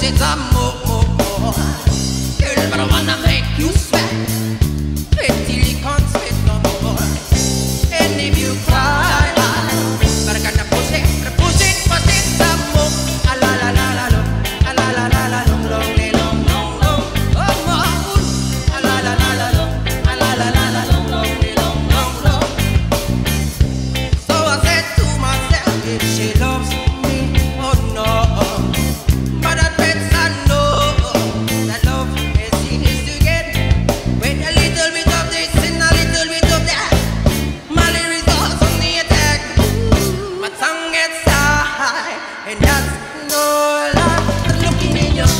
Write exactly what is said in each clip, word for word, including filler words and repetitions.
it some more, more, more. Girl, but I wanna make you sweat. Sweat till you can't sweat no more. And if you cry, but I gotta push it, push it, push it some more. A la la la la long, a la la la la long, long, long, long, long. Oh more. A la la la la long, a la la la la long, long, long, long, long. So I said to myself, if she loves me, oh no. But I bet I know that love is easy to get. With a little bit of this and a little bit of that, my lyrics on the attack. My tongue gets high, and that's no lie. Looking in your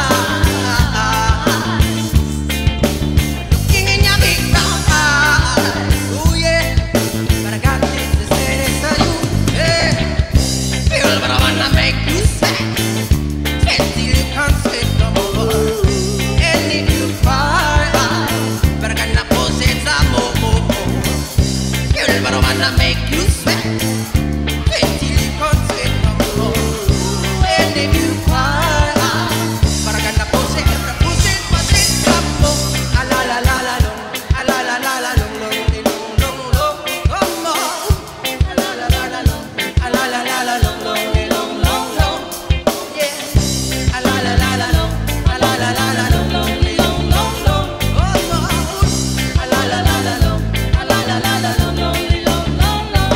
eyes, looking in your big brown eyes. Oh yeah, but I got this to say this to you. Yeah, feel but I wanna make you sweat. Sweat till you can't sweat no more. And if you cry, but I gotta push it some more, more, more. Girl, but I wanna make you sweat. Sweat till you can't sweat no more. And if you cry, but I gotta push it, push it, push it some more. A la la la la long, a la la la la long, long, long, long, long, long more. A la la la la long, a la la la la long, long, long, long, long. Yeah. A la la la la long, a la la la la long, long, long, long, long. Oh more. A la la la la long, a la la la la long, long, long, long, long.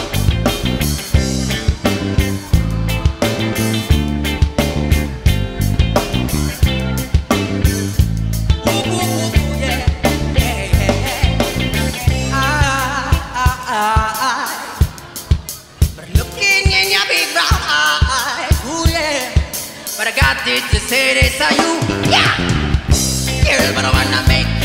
Ooh, ooh, ooh, yeah, yeah, yeah. Ah, ah, ah, ah. But looking in your big brown eyes, ooh yeah. But I got it to say this to you, yeah. Girl, but I wanna make